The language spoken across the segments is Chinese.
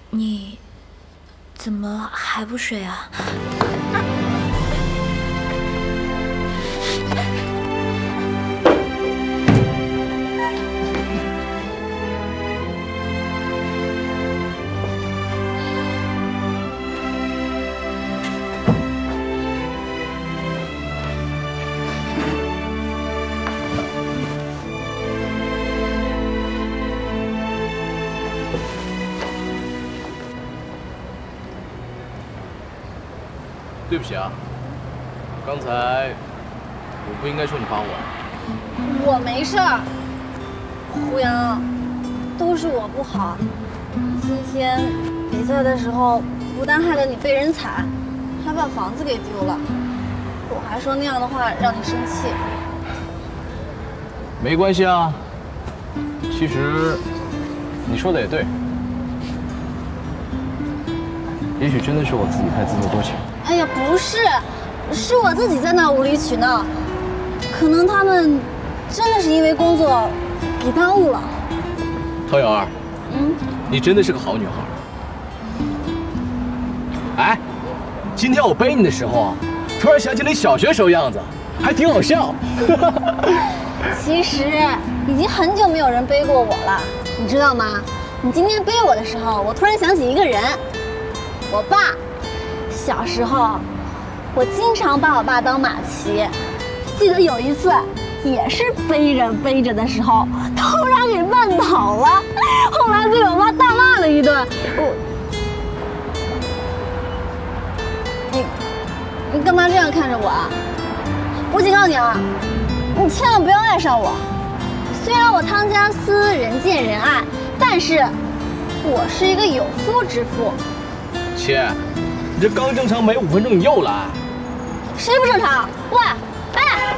你怎么还不睡啊？ 对不起啊，刚才我不应该说你罚我。 我没事儿，胡杨，都是我不好。今天比赛的时候，不但害得你被人踩，还把房子给丢了。我还说那样的话让你生气。 没关系啊，其实你说的也对，也许真的是我自己太自作多情。 哎呀，不是，是我自己在那无理取闹。可能他们真的是因为工作给耽误了。 陶瑶儿，你真的是个好女孩。哎，今天我背你的时候啊，突然想起你小学时候样子，还挺好笑。 其实已经很久没有人背过我了，你知道吗？你今天背我的时候，我突然想起一个人，我爸。小时候，我经常把我爸当马骑。记得有一次，也是背着的时候，突然给绊倒了，后来被我妈大骂了一顿。你干嘛这样看着我啊？我警告你啊，你千万不要爱上我。虽然我汤家私人见人爱，但是我是一个有妇之妇。 切。你这刚正常没5分钟，你又来？ 谁不正常？喂，哎，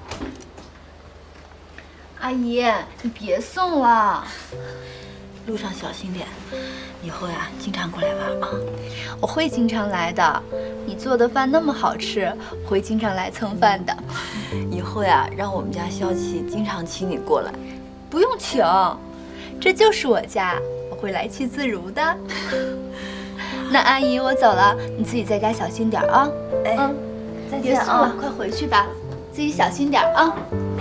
阿姨，你别送了，路上小心点，以后呀经常过来玩啊。 我会经常来的，你做的饭那么好吃，我会经常来蹭饭的。 以后呀，让我们家萧琪经常请你过来。 不用请，这就是我家，我会来去自如的。那阿姨，我走了，你自己在家小心点啊。 哎，再见啊！ 别送了，快回去吧，自己小心点啊。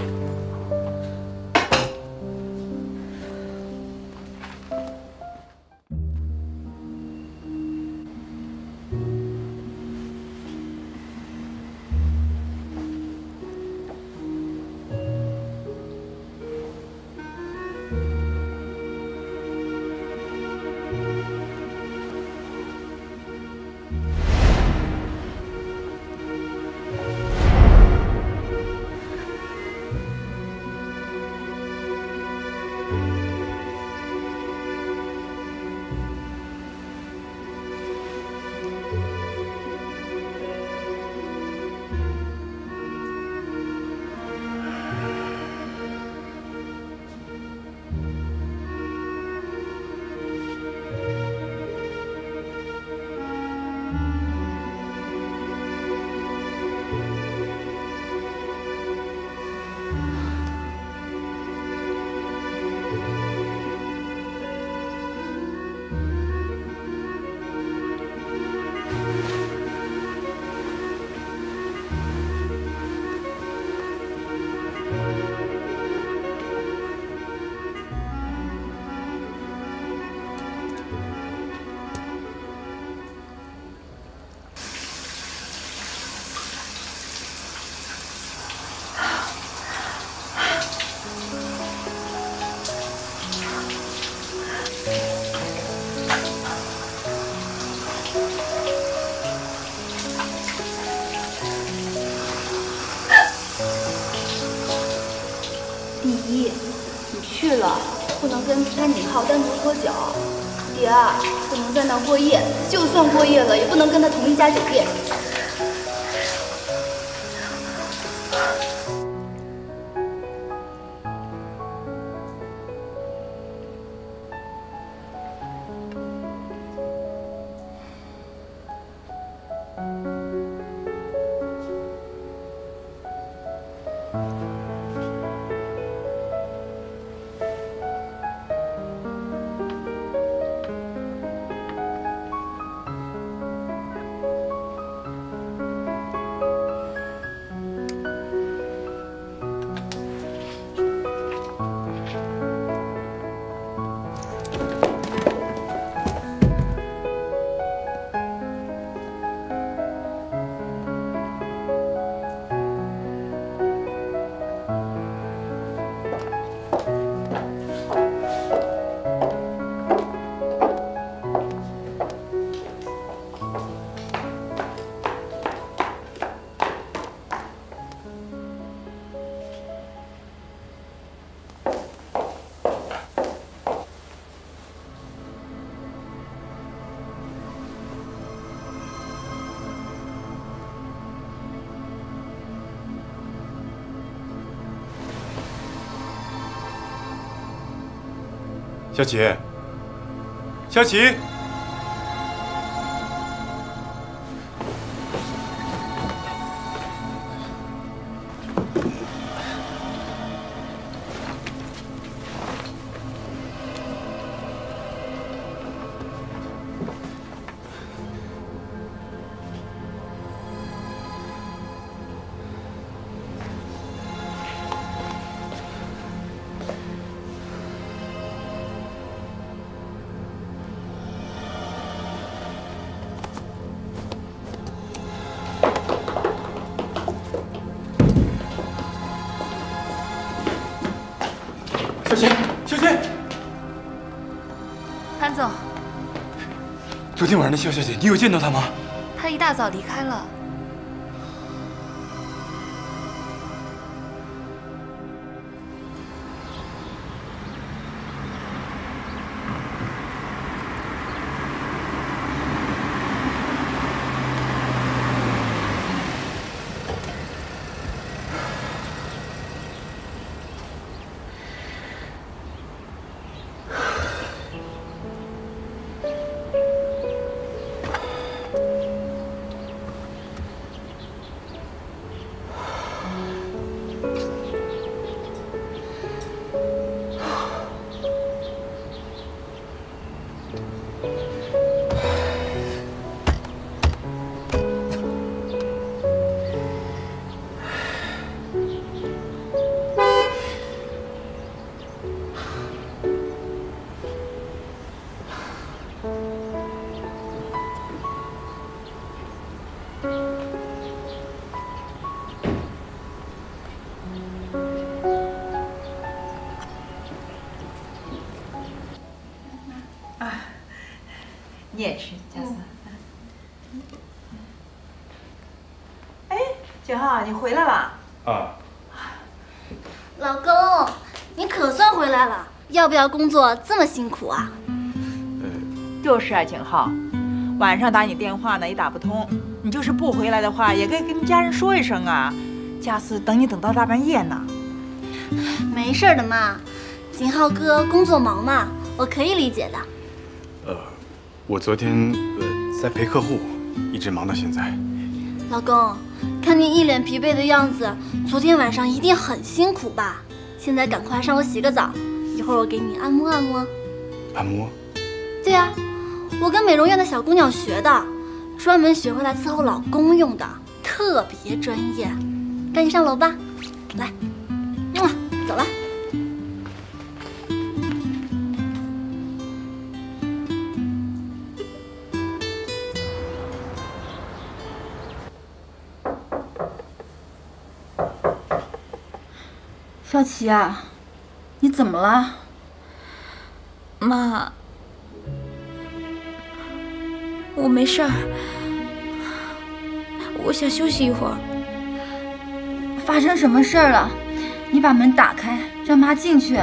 去了，不能跟潘景浩单独喝酒。第二，不能在那过夜，就算过夜了，也不能跟他同一家酒店。 小启，小启。 小琴，小琴， 潘总， 昨天晚上的肖小姐，你有见到她吗？ 她一大早离开了。 你也吃，佳思。哎，景浩，你回来了。 啊。 老公，你可算回来了，要不要工作这么辛苦啊？ 就是啊，景浩，晚上打你电话呢也打不通，你就是不回来的话，也该跟你家人说一声啊。佳思等你等到大半夜呢。 没事的嘛，景浩哥工作忙嘛，我可以理解的。 我昨天在陪客户，一直忙到现在。 老公，看你一脸疲惫的样子，昨天晚上一定很辛苦吧？现在赶快上楼洗个澡，一会儿我给你按摩按摩。 按摩？ 对呀，我跟美容院的小姑娘学的，专门学回来伺候老公用的，特别专业。赶紧上楼吧，来，走了。 小琪啊，你怎么了？ 妈，我没事儿，我想休息一会儿。 发生什么事儿了？你把门打开，让妈进去。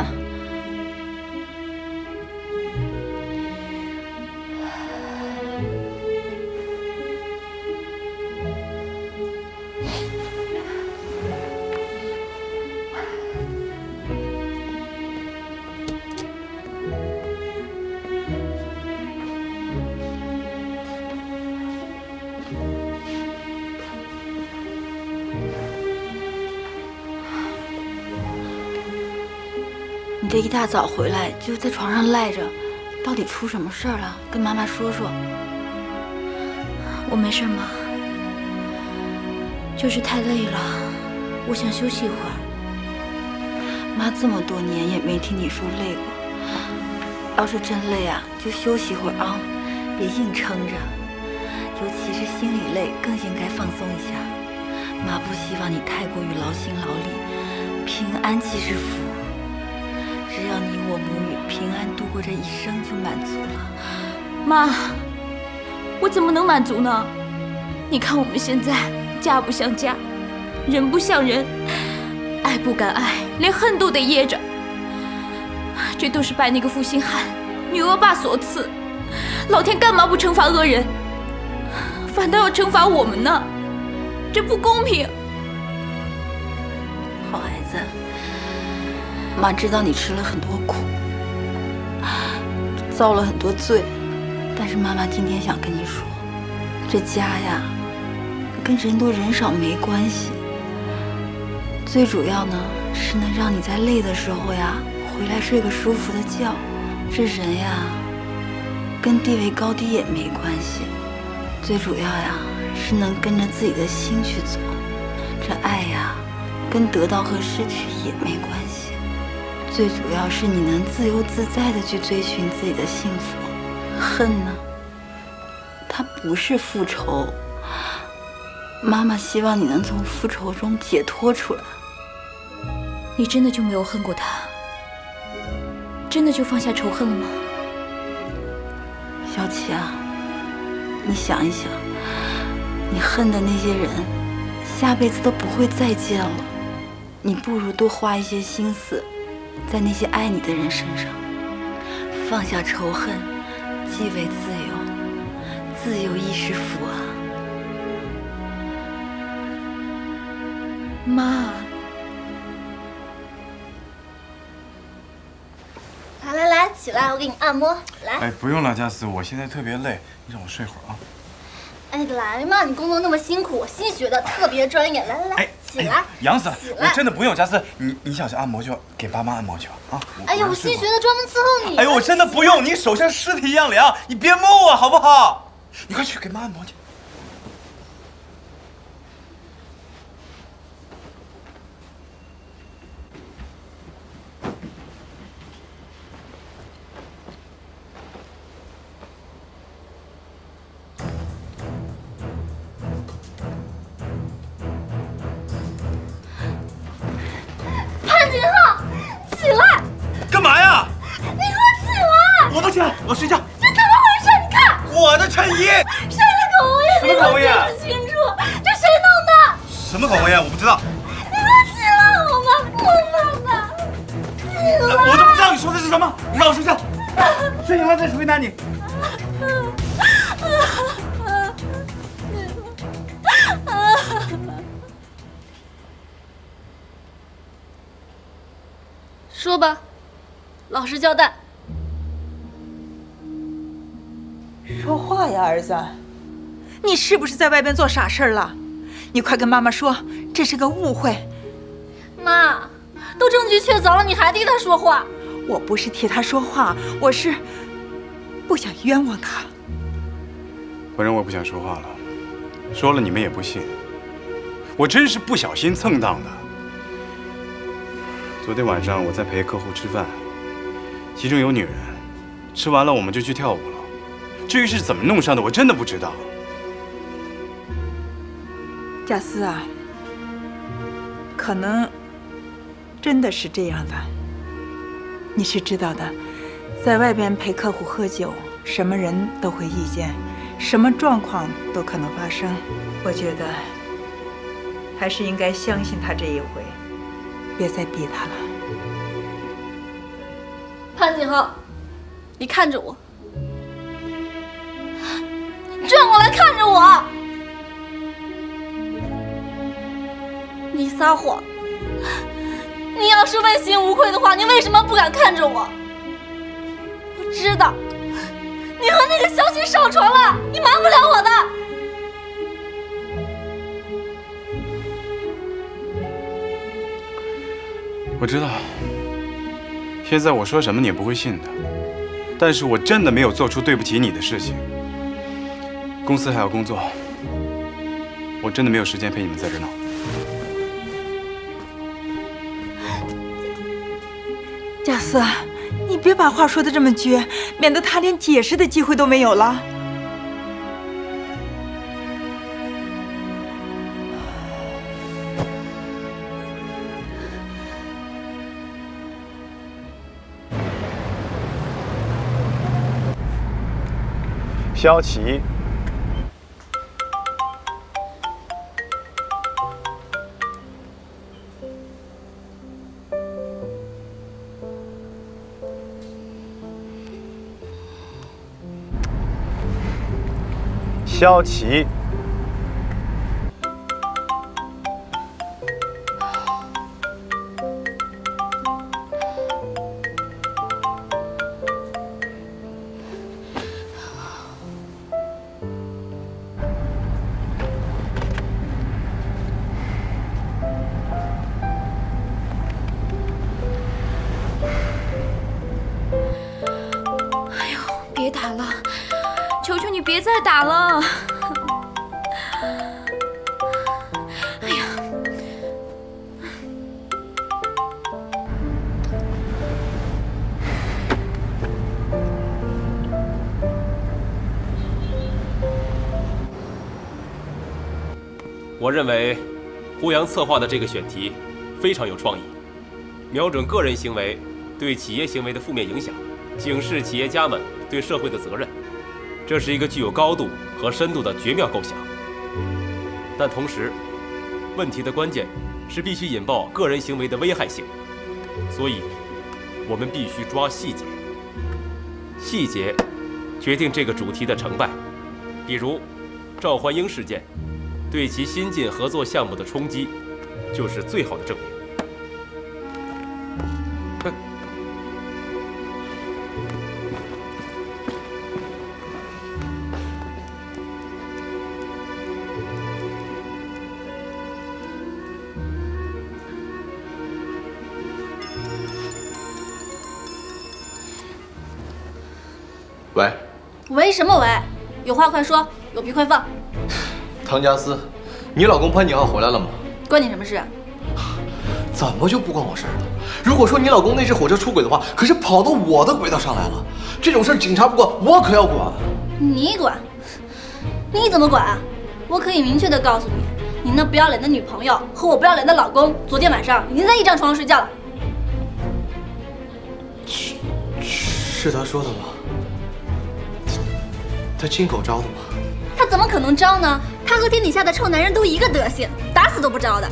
你这一大早回来就在床上赖着，到底出什么事儿了？跟妈妈说说。 我没事，妈，就是太累了，我想休息一会儿。 妈这么多年也没听你说累过，要是真累啊，就休息会儿啊，别硬撑着。尤其是心里累，更应该放松一下。妈不希望你太过于劳心劳力，平安即是福。只要你我母女平安度过这一生就满足了。 妈，我怎么能满足呢？你看我们现在家不像家，人不像人，爱不敢爱，连恨都得掖着。这都是拜那个负心汉、女恶霸所赐。老天干嘛不惩罚恶人，反倒要惩罚我们呢？这不公平。 好孩子，妈知道你吃了很多苦， 遭了很多罪。但是妈妈今天想跟你说，这家呀，跟人多人少没关系。最主要呢，是能让你在累的时候呀，回来睡个舒服的觉。这人呀，跟地位高低也没关系。最主要呀，是能跟着自己的心去走。这爱呀，跟得到和失去也没关系。最主要是你能自由自在的去追寻自己的幸福。恨呢，它不是复仇。妈妈希望你能从复仇中解脱出来。 你真的就没有恨过他？真的就放下仇恨了吗？ 小琪啊，你想一想，你恨的那些人，下辈子都不会再见了。你不如多花一些心思在那些爱你的人身上，放下仇恨，即为自由，自由亦是福啊。 妈， 来，起来，我给你按摩。来， 哎，不用了，佳思，我现在特别累，你让我睡会儿啊。 哎，来嘛，你工作那么辛苦，我新学的，特别专业。来，起来。 痒死了！我真的不用，佳思，你想去按摩就给爸妈按摩去吧啊！ 哎呀，我新学的专门伺候你。 哎呦，我真的不用，你手像尸体一样凉，你别摸我好不好？你快去给妈按摩去。 潘景浩，起来！ 干嘛呀？ 你给我起来！ 我不起来，我睡觉。 这怎么回事？你看， 我的衬衣。 谁的口红液？ 什么口红液？ 你清楚，这谁弄的？ 什么口红液？我不知道。 你给我起来，好吗？不能的，起来！ 我都不知道你说的是什么，你让我睡觉，睡醒了再回答你。 说吧，老实交代。 说话呀，儿子，你是不是在外边做傻事了？你快跟妈妈说，这是个误会。 妈，都证据确凿了，你还替他说话？ 我不是替他说话，我是不想冤枉他。 我认为不想说话了，说了你们也不信。我真是不小心蹭当的。昨天晚上我在陪客户吃饭，其中有女人，吃完了我们就去跳舞了。至于是怎么弄上的，我真的不知道。 佳思啊，可能真的是这样的。你是知道的，在外边陪客户喝酒，什么人都会遇见，什么状况都可能发生。我觉得还是应该相信他这一回，别再逼他了。 潘景浩，你看着我，转过来看着我。你撒谎！你要是问心无愧的话，你为什么不敢看着我？我知道，你和那个小许上床了，你瞒不了我的。 我知道，现在我说什么你也不会信的，但是我真的没有做出对不起你的事情。公司还要工作，我真的没有时间陪你们在这闹。 佳思，你别把话说得这么绝，免得他连解释的机会都没有了。 萧琪，萧琪， 别再打了。哎呀， 我认为胡杨策划的这个选题非常有创意，瞄准个人行为对企业行为的负面影响，警示企业家们对社会的责任。这是一个具有高度和深度的绝妙构想。但同时，问题的关键是必须引爆个人行为的危害性，所以我们必须抓细节。细节决定这个主题的成败。比如赵焕英事件，对其新进合作项目的冲击，就是最好的证明。 喂， 喂什么喂？有话快说，有屁快放。 唐家思，你老公潘景浩回来了吗？ 关你什么事？ 怎么就不关我事儿了？如果说你老公那只火车出轨的话，可是跑到我的轨道上来了，这种事儿警察不管，我可要管。 你管？你怎么管啊？我可以明确的告诉你，你那不要脸的女朋友和我不要脸的老公，昨天晚上已经在一张床上睡觉了。 是他说的吗？他亲口招的吗？ 他怎么可能招呢？他和天底下的臭男人都一个德行，打死都不招的。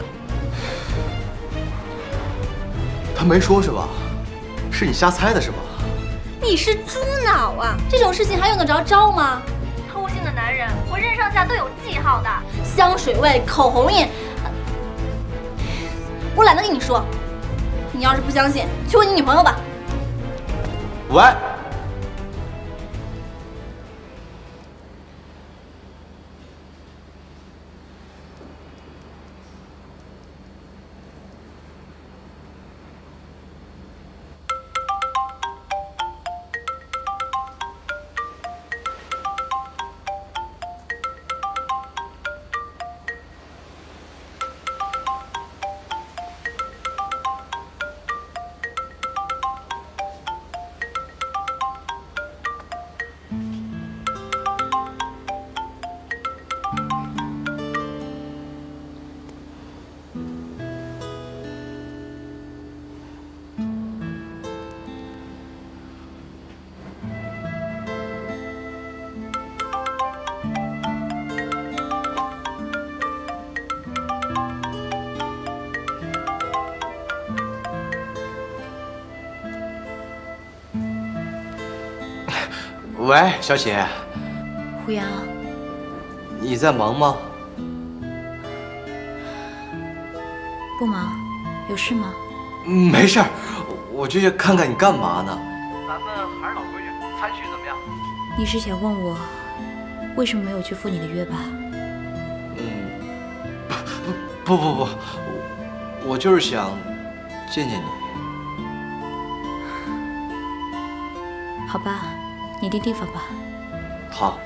他没说是吧？是你瞎猜的是吧？ 你是猪脑啊！这种事情还用得着招吗？偷腥的男人浑身上下都有记号的，香水味、口红印，我懒得跟你说。你要是不相信，去问你女朋友吧。 喂。喂，小姐。 胡杨， 你在忙吗？ 不忙，有事吗？ 没事儿，我就去看看你干嘛呢。咱们还是老规矩，餐叙怎么样？ 你是想问我为什么没有去赴你的约吧？ 不，我就是想见见你。 好吧，你定地方吧。 好。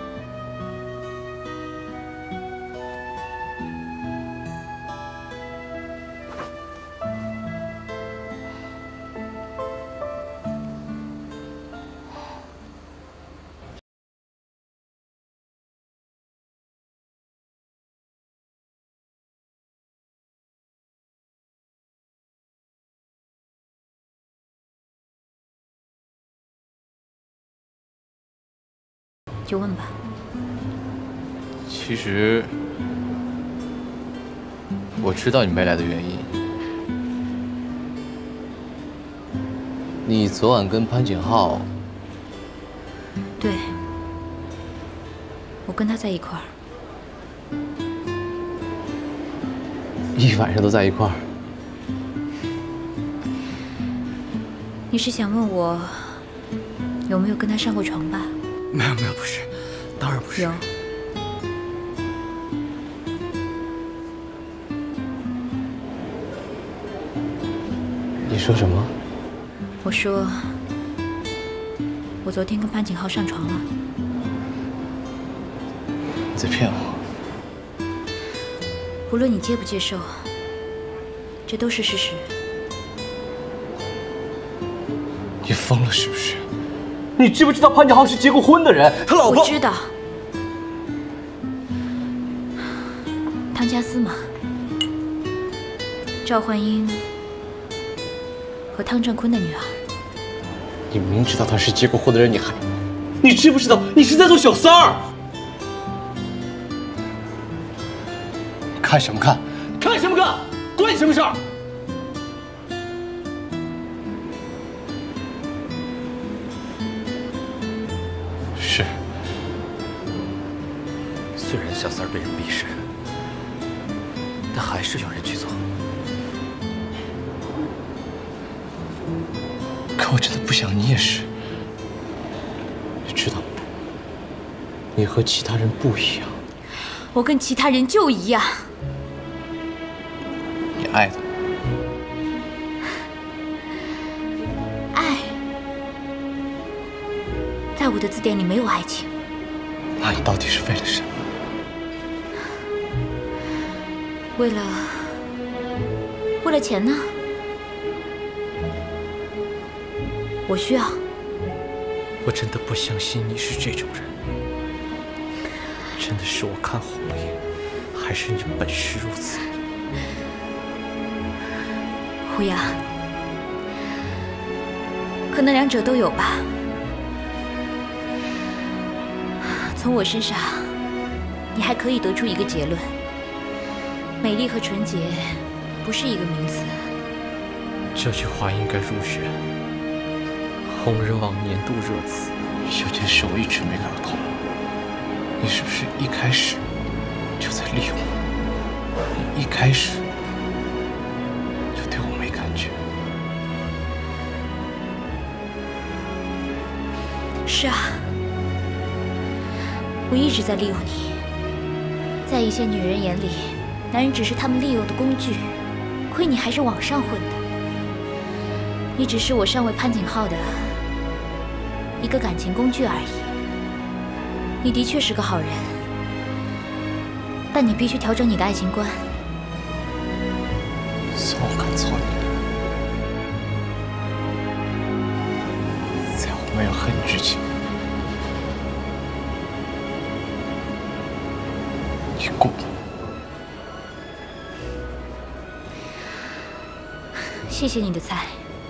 就问吧。 其实我知道你没来的原因。你昨晚跟潘景浩…… 对，我跟他在一块儿。 一晚上都在一块儿。 你是想问我有没有跟他上过床吧？ 没有，不是，当然不是。 有。 你说什么？ 我说，我昨天跟潘景浩上床了。 在骗我。 无论你接不接受，这都是事实。 你疯了是不是？你知不知道潘家浩是结过婚的人？他老婆…… 我知道，汤家司马、赵焕英和汤正坤的女儿。 你明知道他是结过婚的人，你知不知道你是在做小三儿？看什么看？看什么看？关你什么事儿？是， 虽然小三儿被人鄙视，但还是有人去做。 可我真的不想你也是。你知道，你和其他人不一样。 我跟其他人就一样。 你爱他。 爱，在我的字典里没有爱情。 那你到底是为了什么？ 为了钱呢？我需要。 我真的不相信你是这种人。真的是我看红了眼，还是你本是如此？ 胡杨，可能两者都有吧。从我身上，你还可以得出一个结论：美丽和纯洁不是一个名词。 这句话应该入选红人网年度热词。 有件事我一直没搞通，你是不是一开始就在利用我？你一开始就对我没感觉？ 是啊，我一直在利用你。在一些女人眼里，男人只是他们利诱的工具，亏你还是网上混的。你只是我上位潘景浩的一个感情工具而已。你的确是个好人，但你必须调整你的爱情观。 算我看错你了，在我没有恨你之前，你滚！ 谢谢你的菜。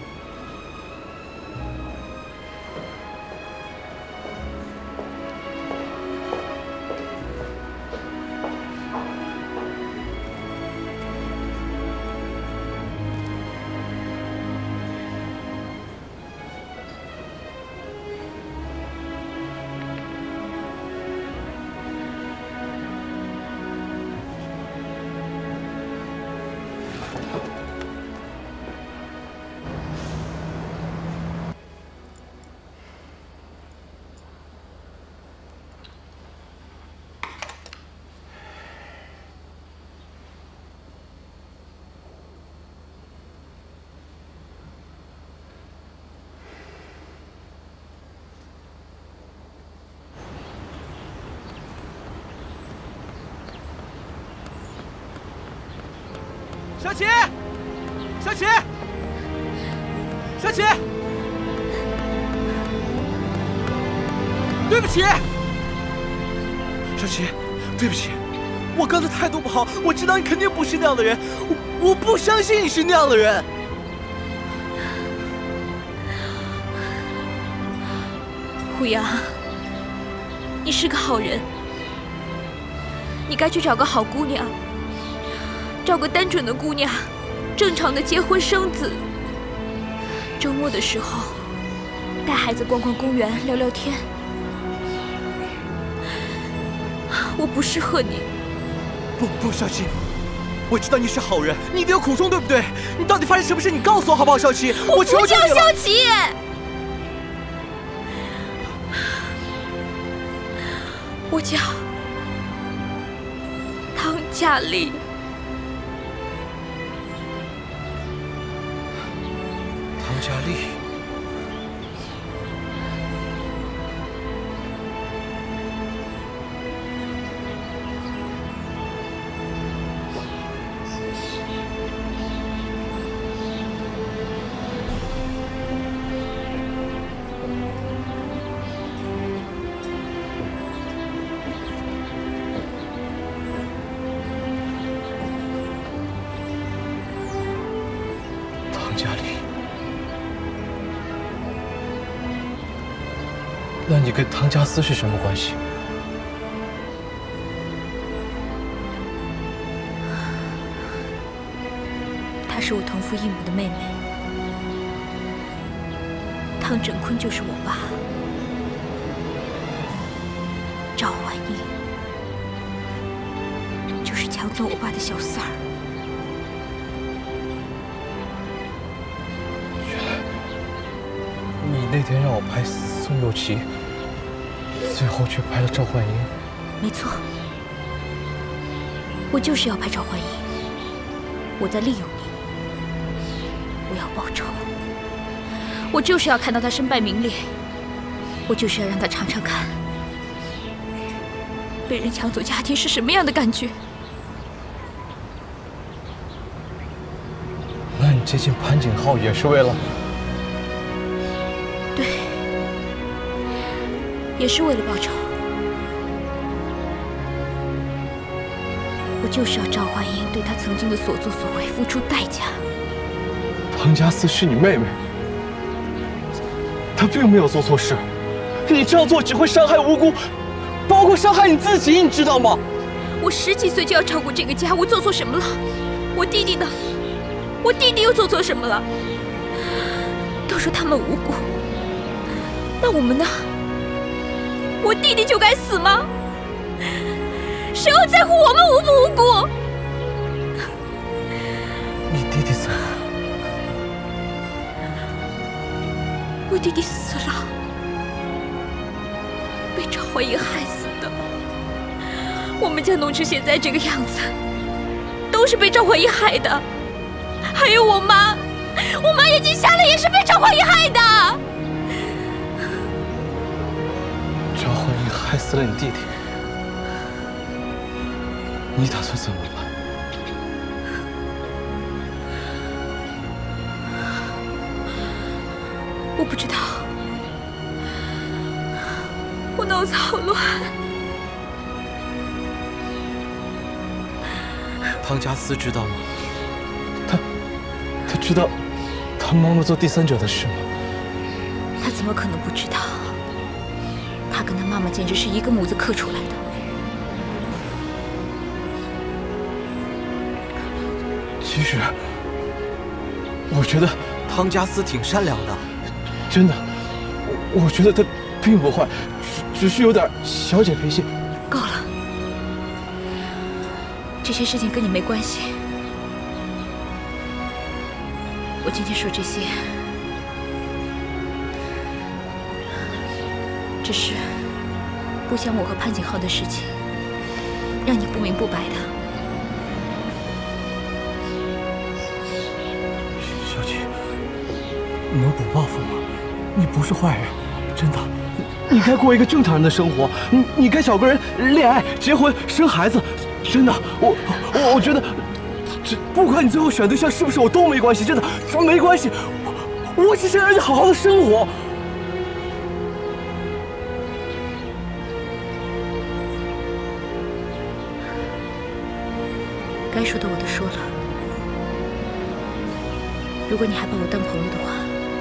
小琪，小琪，小琪，对不起，小琪，对不起，我刚才态度不好，我知道你肯定不是那样的人，我不相信你是那样的人。 胡杨，你是个好人，你该去找个好姑娘。找个单纯的姑娘，正常的结婚生子。周末的时候，带孩子逛逛公园，聊聊天。我不适合你。 不，小琪，我知道你是好人，你一定有苦衷，对不对？你到底发生什么事？你告诉我好不好，小琪？我求求你了。 我不叫小琪，我叫汤佳丽。 汤佳丽， 唐家里，那你跟唐家思是什么关系？ 她是我同父异母的妹妹，汤振坤就是我爸，赵焕英就是抢走我爸的小三儿。 你那天让我拍宋又琪，最后却拍了赵焕英。 没错，我就是要拍赵焕英，我在利用你，我要报仇，我就是要看到他身败名裂，我就是要让他尝尝看，被人抢走家庭是什么样的感觉。 那你接近潘景浩也是为了？ 对，也是为了报仇。我就是要赵焕英对他曾经的所作所为付出代价。 唐家思是你妹妹，她并没有做错事，你这样做只会伤害无辜，包括伤害你自己，你知道吗？ 我10几岁就要照顾这个家，我做错什么了？我弟弟呢？我弟弟又做错什么了？都说他们无辜，那我们呢？我弟弟就该死吗？谁会在乎我们无不无辜？ 你弟弟死了？ 我弟弟死了，被赵焕英害死的。我们家弄成现在这个样子，都是被赵焕英害的。还有我妈，我妈眼睛瞎了也是被赵焕英害的。 赵焕英害死了你弟弟，你打算怎么办？ 我不知道，我脑子好乱。 汤家思知道吗？他知道他妈妈做第三者的事吗？ 他怎么可能不知道？他跟他妈妈简直是一个模子刻出来的。 其实，我觉得汤家思挺善良的， 真的，我觉得他并不坏，只是有点小姐脾气。 够了，这些事情跟你没关系。我今天说这些，只是不想我和潘景浩的事情让你不明不白的。 小姐，你能不报复吗？你不是坏人，真的，你该过一个正常人的生活，你该找个人恋爱、结婚、生孩子，真的，我觉得。不管你最后选对象是不是我都没关系，真的没关系。我只想让你好好的生活。 该说的我都说了。如果你还把我当朋友的话，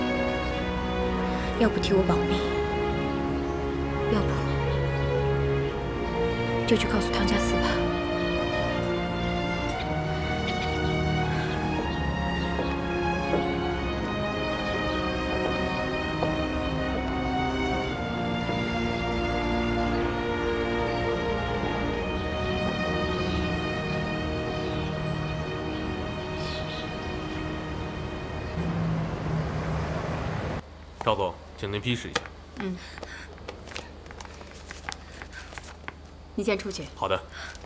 要不替我保密，要不就去告诉汤家思吧。 赵总，请您批示一下。 嗯，你先出去。 好的。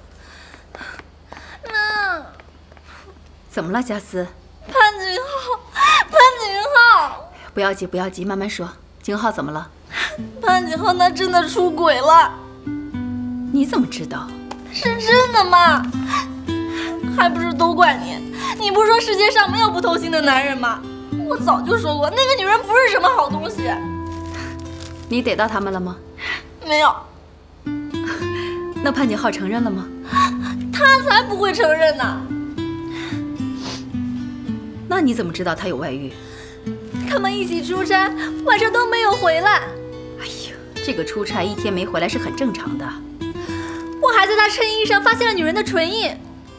妈，怎么了，佳思？ 潘景浩，潘景浩！ 不要急，不要急，慢慢说。景浩怎么了？ 潘景浩他真的出轨了。 你怎么知道？ 是真的吗？还不是都怪你！你不是说世界上没有不偷腥的男人吗？我早就说过，那个女人不是什么好东西。 你逮到他们了吗？ 没有。 那潘景浩承认了吗？ 他才不会承认呢。 那你怎么知道他有外遇？ 他们一起出差，晚上都没有回来。 哎呀，这个出差一天没回来是很正常的。 我还在他衬衣上发现了女人的唇印。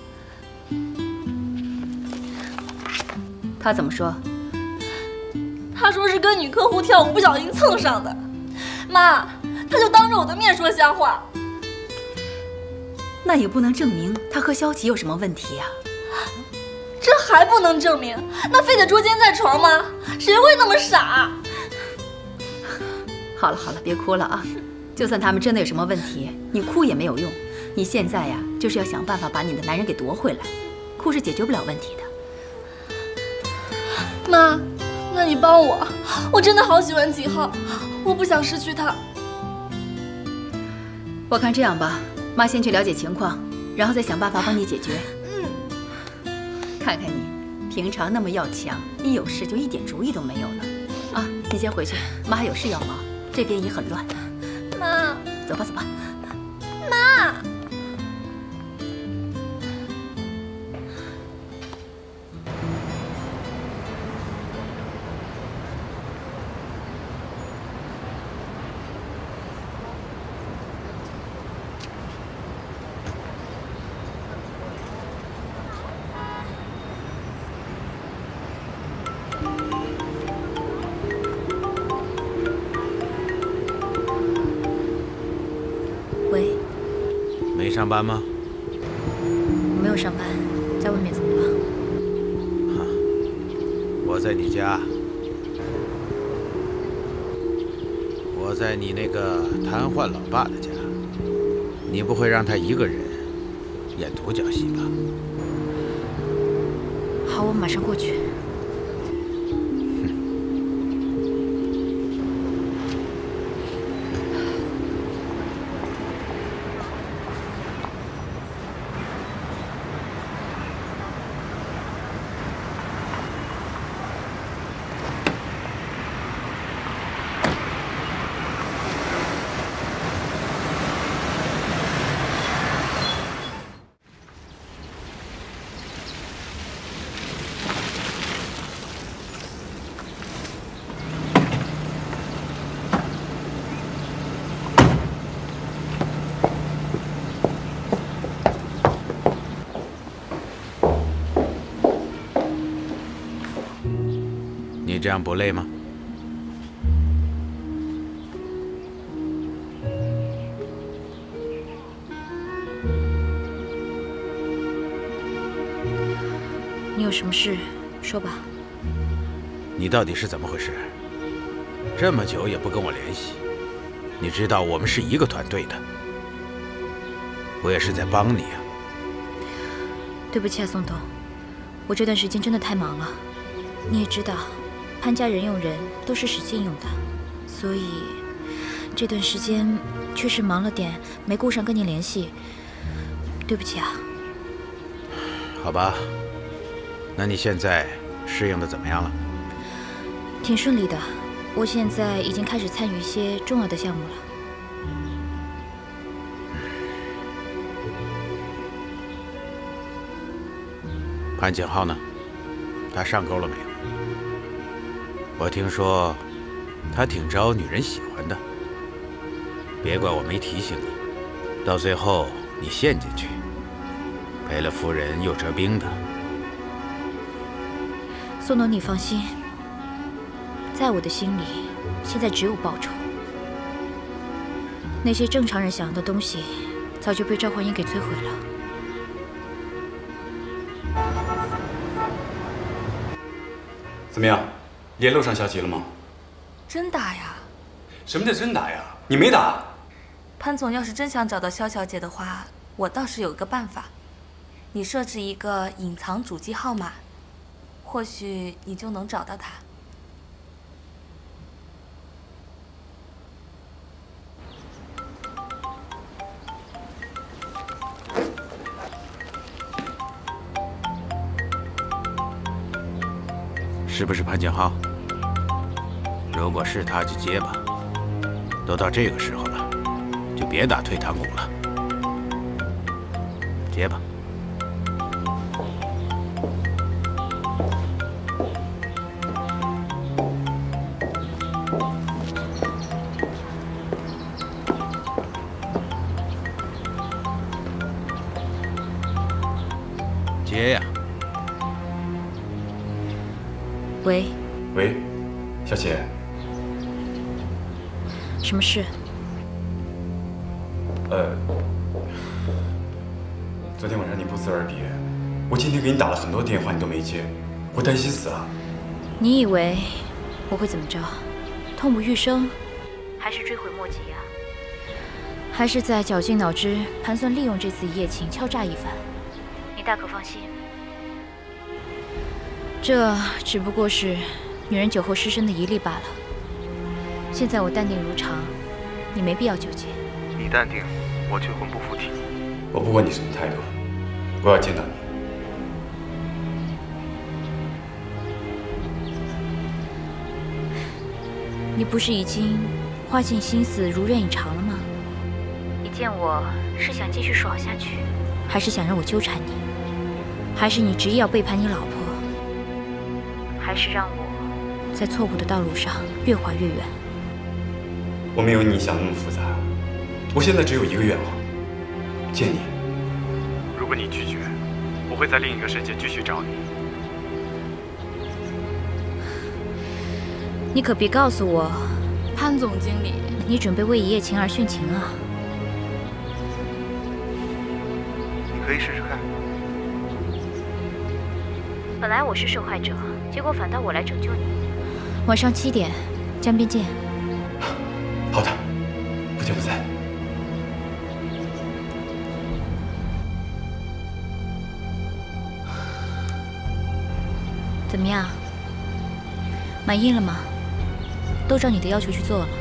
他怎么说？ 他说是跟女客户跳舞不小心蹭上的。妈，他就当着我的面说瞎话。 那也不能证明他和萧琪有什么问题呀。 这还不能证明？那非得捉奸在床吗？谁会那么傻？ 好了好了，别哭了啊！就算他们真的有什么问题，你哭也没有用。你现在呀，就是要想办法把你的男人给夺回来，哭是解决不了问题的。 妈，那你帮我，我真的好喜欢几号，我不想失去他。 我看这样吧，妈先去了解情况，然后再想办法帮你解决。看看你，平常那么要强，一有事就一点主意都没有了。啊，你先回去，妈还有事要忙，这边也很乱。 妈， 走吧走吧。 妈。 没上班吗？ 我没有上班，在外面怎么了？ 我在你家，我在你那个瘫痪老爸的家。你不会让他一个人演独角戏吧？ 好，我马上过去。 你这样不累吗？ 你有什么事说吧。 你到底是怎么回事？这么久也不跟我联系，你知道我们是一个团队的，我也是在帮你啊。 对不起啊，宋董，我这段时间真的太忙了。你也知道，潘家人用人都是使劲用的，所以这段时间确实忙了点，没顾上跟你联系。对不起啊。 好吧，那你现在适应的怎么样了？ 挺顺利的，我现在已经开始参与一些重要的项目了。 潘景浩呢？他上钩了没有？我听说他挺招女人喜欢的，别怪我没提醒你，到最后你陷进去，赔了夫人又折兵的。 宋董，你放心，在我的心里，现在只有报仇。那些正常人想要的东西，早就被赵焕英给摧毁了。 怎么样，联络上萧琪了吗？ 真打呀？ 什么叫真打呀？你没打。 潘总要是真想找到萧小姐的话，我倒是有个办法，你设置一个隐藏主机号码，或许你就能找到她。 是不是潘景浩？如果是他，就接吧。都到这个时候了，就别打退堂鼓了。接吧。 喂。 喂，小姐。 什么事？ 昨天晚上你不辞而别，我今天给你打了很多电话，你都没接，我担心死了。 你以为我会怎么着？痛不欲生，还是追悔莫及啊？还是在绞尽脑汁盘算利用这次一夜情敲诈一番？你大可放心，这只不过是女人酒后失身的一例罢了。现在我淡定如常，你没必要纠结。 你淡定，我却魂不附体。 我不管你什么态度，我要见到你。 你不是已经花尽心思如愿以偿了吗？你见我是想继续耍下去，还是想让我纠缠你？还是你执意要背叛你老婆？还是让我在错误的道路上越滑越远？ 我没有你想那么复杂，我现在只有一个愿望，见你。 如果你拒绝，我会在另一个世界继续找你。 你可别告诉我， 潘总经理， 你准备为一夜情而殉情啊？ 你可以试试看。 本来我是受害者，结果反倒我来拯救你。晚上7点，江边见。 好的，不见不散。 怎么样？满意了吗？都照你的要求去做了。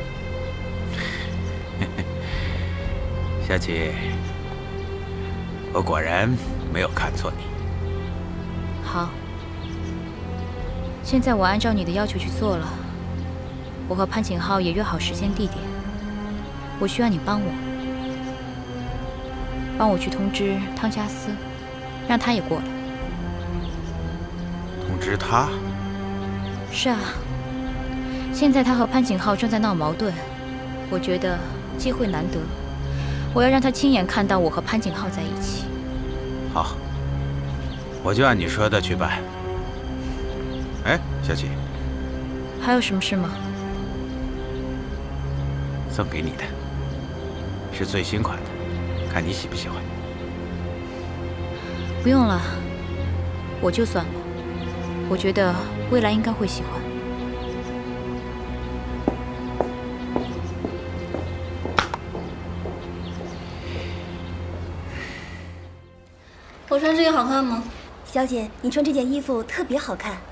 小琪，我果然没有看错你。 好，现在我按照你的要求去做了。我和潘景浩也约好时间地点，我需要你帮我去通知汤加斯，让他也过来。 通知他？ 是啊，现在他和潘景浩正在闹矛盾，我觉得机会难得，我要让他亲眼看到我和潘景浩在一起。 好，我就按你说的去办。哎，小琪， 还有什么事吗？ 送给你的，是最新款的，看你喜不喜欢。 不用了，我就算了，我觉得未来应该会喜欢。 我穿这个好看吗？小姐，你穿这件衣服特别好看。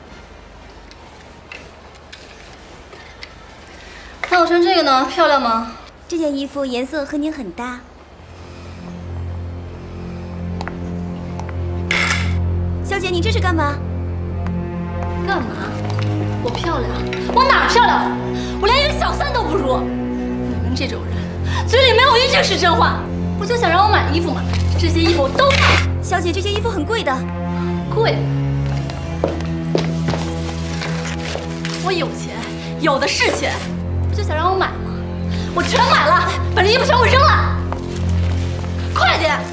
那我穿这个呢，漂亮吗？这件衣服颜色和您很搭。小姐，你这是干嘛？干嘛？我漂亮？我哪儿漂亮？我连一个小三都不如。你们这种人，嘴里没有一句是真话。不就想让我买衣服吗？这些衣服我都买。小姐，这些衣服很贵的。贵？我有钱，有的是钱。不就想让我买吗？我全买了，把这衣服全给我扔了！快点！